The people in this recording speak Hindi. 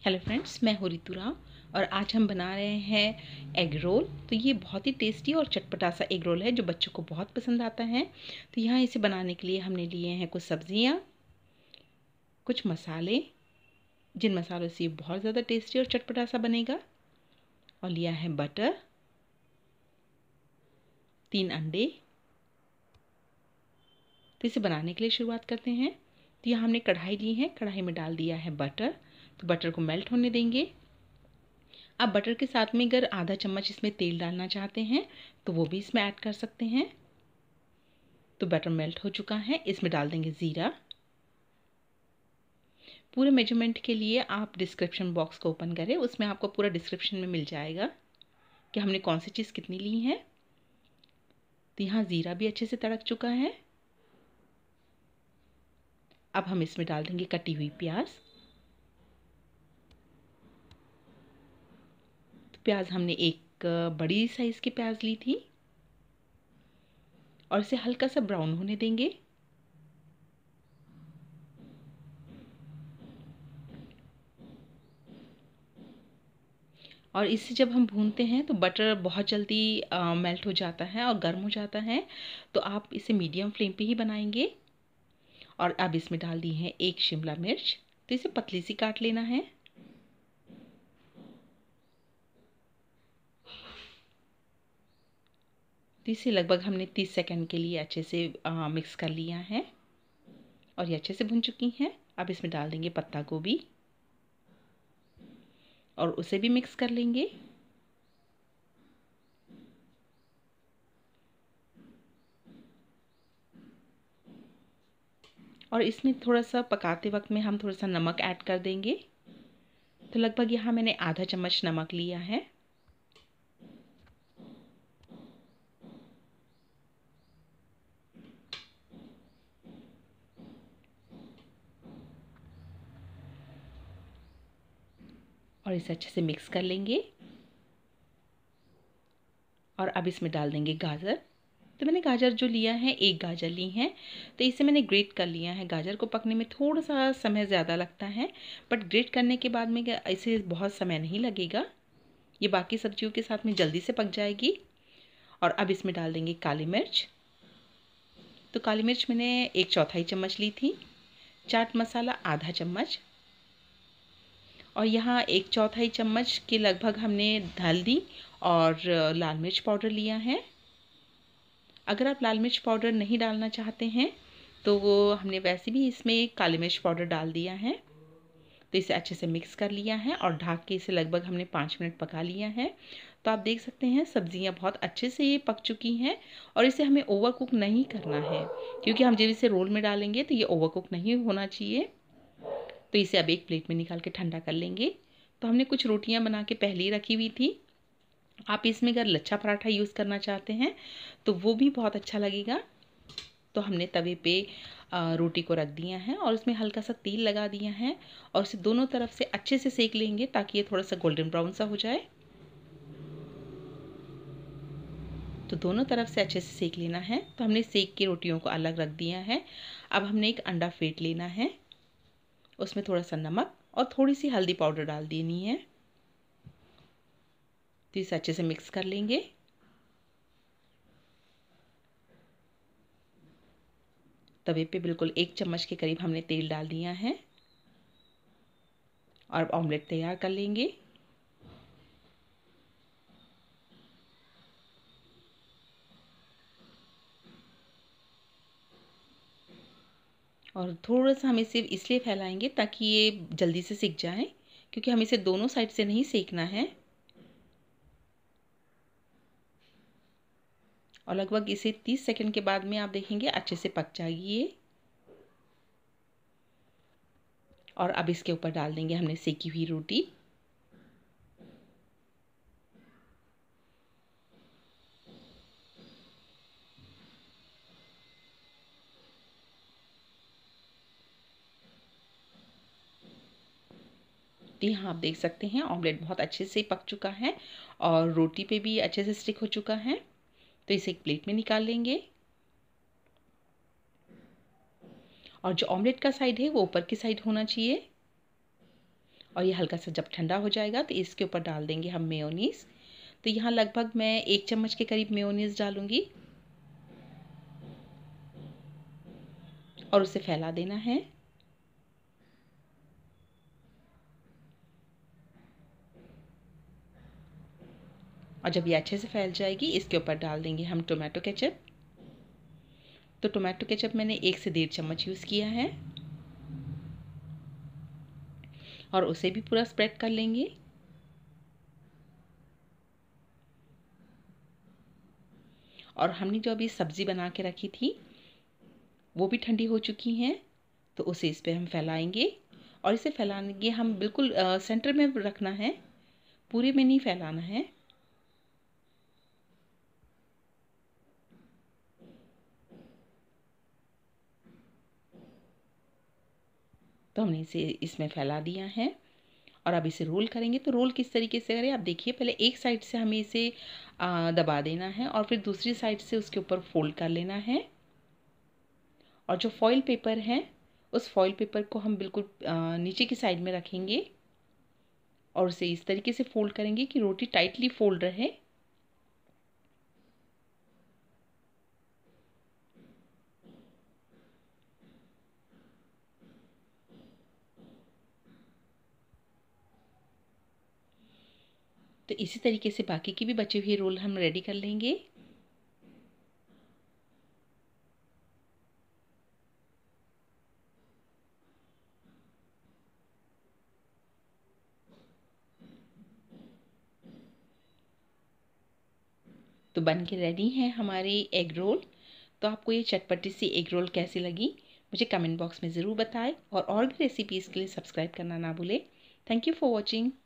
हेलो फ्रेंड्स, मैं हूँ रितु राव और आज हम बना रहे हैं एग रोल। तो ये बहुत ही टेस्टी और चटपटा सा एग रोल है जो बच्चों को बहुत पसंद आता है। तो यहाँ इसे बनाने के लिए हमने लिए हैं कुछ सब्जियाँ, कुछ मसाले, जिन मसालों से ये बहुत ज़्यादा टेस्टी और चटपटा सा बनेगा। और लिया है बटर, 3 अंडे। तो इसे बनाने के लिए शुरुआत करते हैं। तो यहाँ हमने कढ़ाई ली है, कढ़ाई में डाल दिया है बटर। तो बटर को मेल्ट होने देंगे। आप बटर के साथ में अगर आधा चम्मच इसमें तेल डालना चाहते हैं तो वो भी इसमें ऐड कर सकते हैं। तो बटर मेल्ट हो चुका है, इसमें डाल देंगे ज़ीरा। पूरे मेजरमेंट के लिए आप डिस्क्रिप्शन बॉक्स को ओपन करें, उसमें आपको पूरा डिस्क्रिप्शन में मिल जाएगा कि हमने कौन सी चीज़ कितनी ली है। तो यहाँ ज़ीरा भी अच्छे से तड़क चुका है। अब हम इसमें डाल देंगे कटी हुई प्याज। तो प्याज हमने एक बड़ी साइज़ की प्याज ली थी और इसे हल्का सा ब्राउन होने देंगे। और इसे जब हम भूनते हैं तो बटर बहुत जल्दी मेल्ट हो जाता है और गर्म हो जाता है। तो आप इसे मीडियम फ्लेम पे ही बनाएंगे। और अब इसमें डाल दी है 1 शिमला मिर्च। तो इसे पतली सी काट लेना है। तो इसे लगभग हमने 30 सेकंड के लिए अच्छे से मिक्स कर लिया है और ये अच्छे से भुन चुकी हैं। अब इसमें डाल देंगे पत्ता गोभी और उसे भी मिक्स कर लेंगे। और इसमें थोड़ा सा पकाते वक्त में हम थोड़ा सा नमक ऐड कर देंगे। तो लगभग यहाँ मैंने आधा चम्मच नमक लिया है। और इसे अच्छे से मिक्स कर लेंगे। और अब इसमें डाल देंगे गाजर। तो मैंने गाजर जो लिया है, 1 गाजर ली है। तो इसे मैंने ग्रेट कर लिया है। गाजर को पकने में थोड़ा सा समय ज़्यादा लगता है, बट ग्रेट करने के बाद में इसे बहुत समय नहीं लगेगा। ये बाकी सब्जियों के साथ में जल्दी से पक जाएगी। और अब इसमें डाल देंगे काली मिर्च। तो काली मिर्च मैंने 1/4 चम्मच ली थी। चाट मसाला आधा चम्मच। और यहाँ 1/4 चम्मच के लगभग हमने हल्दी और लाल मिर्च पाउडर लिया है। अगर आप लाल मिर्च पाउडर नहीं डालना चाहते हैं तो वो हमने वैसे भी इसमें काली मिर्च पाउडर डाल दिया है। तो इसे अच्छे से मिक्स कर लिया है और ढक के इसे लगभग हमने 5 मिनट पका लिया है। तो आप देख सकते हैं सब्जियां बहुत अच्छे से ये पक चुकी हैं। और इसे हमें ओवर कुक नहीं करना है, क्योंकि हम जब इसे रोल में डालेंगे तो ये ओवर कुक नहीं होना चाहिए। तो इसे अब एक प्लेट में निकाल के ठंडा कर लेंगे। तो हमने कुछ रोटियां बना के पहले ही रखी हुई थी। आप इसमें अगर लच्छा पराठा यूज़ करना चाहते हैं तो वो भी बहुत अच्छा लगेगा। तो हमने तवे पे रोटी को रख दिया है और उसमें हल्का सा तेल लगा दिया है और उसे दोनों तरफ से अच्छे से सेक लेंगे ताकि ये थोड़ा सा गोल्डन ब्राउन सा हो जाए। तो दोनों तरफ से अच्छे से सेक लेना है। तो हमने सेक के रोटियों को अलग रख दिया है। अब हमने एक अंडा फेंट लेना है, उसमें थोड़ा सा नमक और थोड़ी सी हल्दी पाउडर डाल देनी है। तो इसे अच्छे से मिक्स कर लेंगे। तवे पे बिल्कुल 1 चम्मच के करीब हमने तेल डाल दिया है और ऑमलेट तैयार कर लेंगे। और थोड़ा सा हम इसे इसलिए फैलाएंगे ताकि ये जल्दी से सिक जाए, क्योंकि हम इसे दोनों साइड से नहीं सेकना है। और लगभग इसे 30 सेकंड के बाद में आप देखेंगे अच्छे से पक जाएगी ये। और अब इसके ऊपर डाल देंगे हमने सेकी हुई रोटी। तो यहाँ आप देख सकते हैं ऑमलेट बहुत अच्छे से पक चुका है और रोटी पे भी अच्छे से स्टिक हो चुका है। तो इसे एक प्लेट में निकाल लेंगे। और जो ऑमलेट का साइड है वो ऊपर की साइड होना चाहिए और ये हल्का सा जब ठंडा हो जाएगा तो इसके ऊपर डाल देंगे हम मेयोनीज़। तो यहाँ लगभग मैं 1 चम्मच के करीब मेयोनीज़ डालूँगी और उसे फैला देना है। और जब ये अच्छे से फैल जाएगी इसके ऊपर डाल देंगे हम टोमेटो केचप। तो टोमेटो केचप मैंने 1 से 1.5 चम्मच यूज़ किया है और उसे भी पूरा स्प्रेड कर लेंगे। और हमने जो अभी सब्ज़ी बना के रखी थी वो भी ठंडी हो चुकी हैं, तो उसे इस पे हम फैलाएंगे और इसे फैलाएंगे हम बिल्कुल सेंटर में रखना है, पूरे में नहीं फैलाना है। तो हमने इसे इसमें फैला दिया है और अब इसे रोल करेंगे। तो रोल किस तरीके से करें आप देखिए, पहले एक साइड से हमें इसे दबा देना है और फिर दूसरी साइड से उसके ऊपर फोल्ड कर लेना है। और जो फॉइल पेपर है उस फॉइल पेपर को हम बिल्कुल नीचे की साइड में रखेंगे और उसे इस तरीके से फोल्ड करेंगे कि रोटी टाइटली फोल्ड रहे। तो इसी तरीके से बाकी की भी बचे हुए रोल हम रेडी कर लेंगे। तो बन के रेडी है हमारी एग रोल। तो आपको ये चटपटी सी एग रोल कैसी लगी मुझे कमेंट बॉक्स में ज़रूर बताएं और भी रेसिपीज़ के लिए सब्सक्राइब करना ना भूलें। Thank you for watching.